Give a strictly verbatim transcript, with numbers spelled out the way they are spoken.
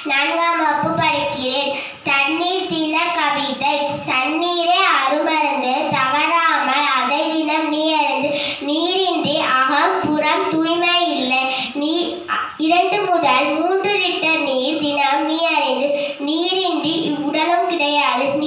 நான்காம் வகுப்பு படிக்கிறேன். தண்ணீர் தின கவிதை. தண்ணீரே அருமருந்து, தவறாமல் அதை தினம் நீ அருந்து. நீரின்றி அகம் புறம் தூய்மை இல்லை. நீ இரண்டு முதல் மூன்று லிட்டர் நீர் தினம் நீ அறிந்து. நீரின்றி இவ்வுடலும் கிடையாது.